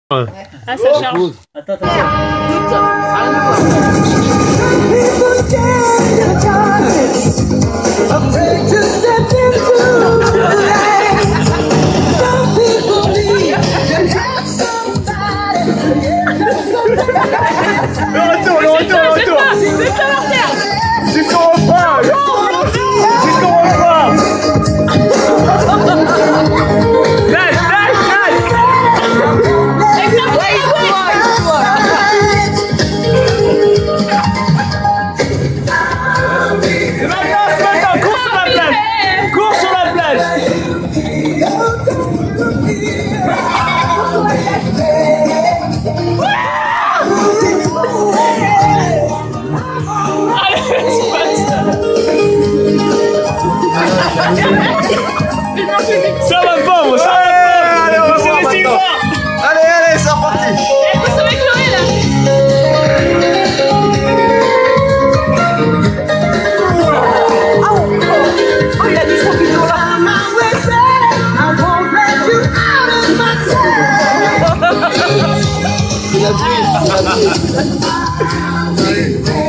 Ah, ça charge. Attends, attention. Ça n'a rien à voir. Le retour. Mets-toi par terre. Jusqu'au refrain. Jusqu'au refrain. Lâche. Maintenant, cours sur la plage. Ça va pas, moi, ça va pas. Allez, on va voir maintenant. Allez, c'est reparti. Vous savez Chloé là. Oh, il a dit son vidéo là. Il a dit.